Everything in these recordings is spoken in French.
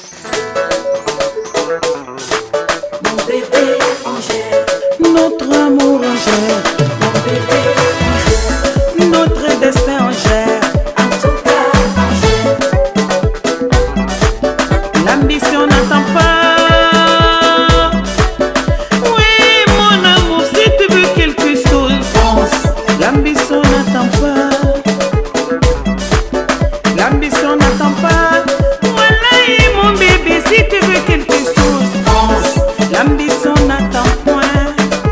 Mon bébé Angère, notre amour Angère, mon bébé Angère, notre destin Angère. en tout cas Angère, L'ambition n'attend pas. Oui, mon amour, si tu veux quelque chose, pense, l'ambition n'attend pas. L'ambition n'attend pas. Voilà, mon bébé, si tu veux quelque chose, pense, l'ambition n'attend point.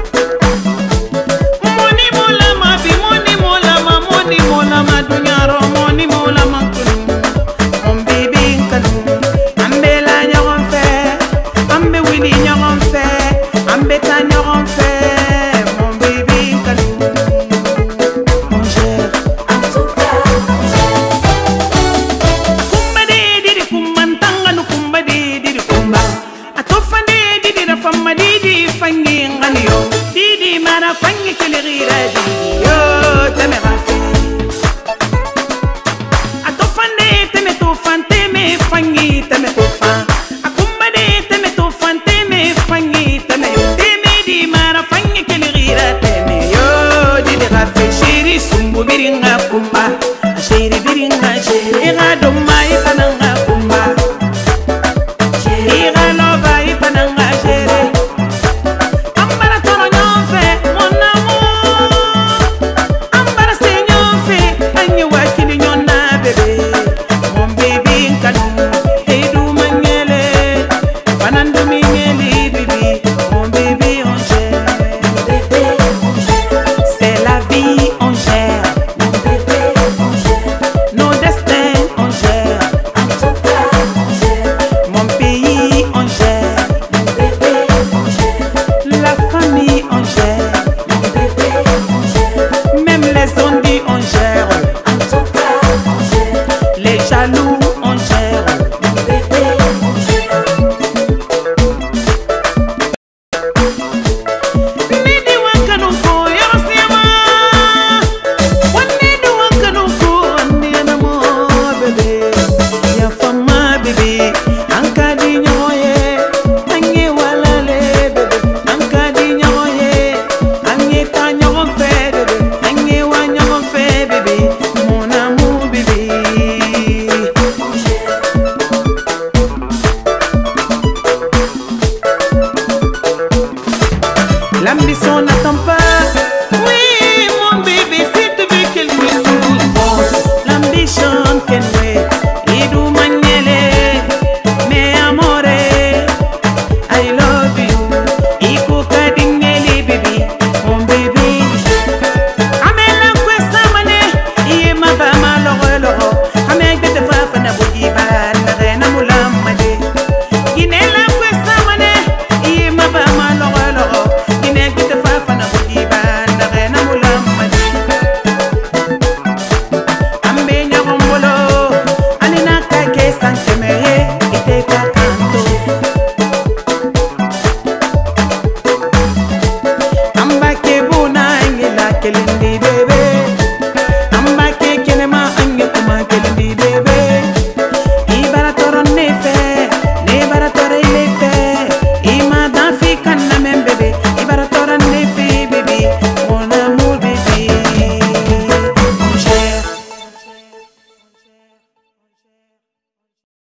Moni molama bi, moni molama dunyaro, moni molama kunu. Mon bébé nkanu, ambe la nyoron fe, ambe wini nyoron fe, ambe ta nyoron fe. Mon bébé nkanu, Angère. en tout cas Angère, Kumba de didi kumba ntanga no kumba de didi kumba. Atofa de didi na fama didi fangi ngani yo. Didi mara fangi kelirira didi yo teme rafi. Atofa de teme tofan teme fangi teme tofan. Akumba de teme tofan teme fangi teme yo. Teme di mara fangi kelirira teme yo didi rafi. Shiri sumbu biringa kumba. Shiri biringa shiri ira doma ikananga kumba. Ira nova ikananga shiri. Ambara toro nyonfe mon amour. Ambara se nyonfe anyi wakili nyona bebe. Mon baby nkanu edu manyele. Fanandu minyeli bibi. Mon baby Angère. mon bébé Angère, C'est la vie Angère. mon bébé Angère, Nos destins Angère. en tout cas Angère, Mon pays Angère. mon bébé Angère, La famille Angère. mon bébé Angère, Même les ondits Angère. en tout cas Angère, Les jaloux